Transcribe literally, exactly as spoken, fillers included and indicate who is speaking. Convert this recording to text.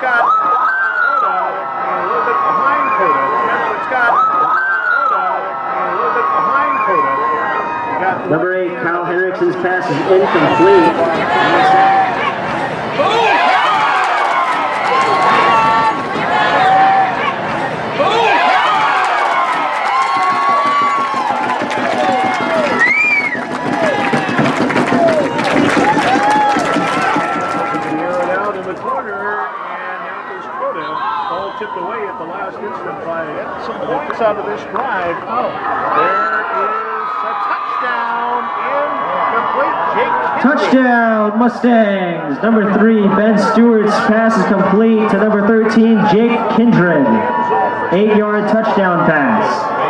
Speaker 1: got Coda a little bit behind Coda. Remember, it's got Coda a little bit behind Coda. Got
Speaker 2: Number eight, Kyle Henriksen's pass is incomplete.
Speaker 1: Tipped away at the last instant by somebody gets out of this drive. Oh, there is a touchdown incomplete. Jake Kindred.
Speaker 2: Touchdown, Mustangs. Number three, Ben Stewart's pass is complete to number thirteen, Jake Kindred. Eight-yard touchdown pass.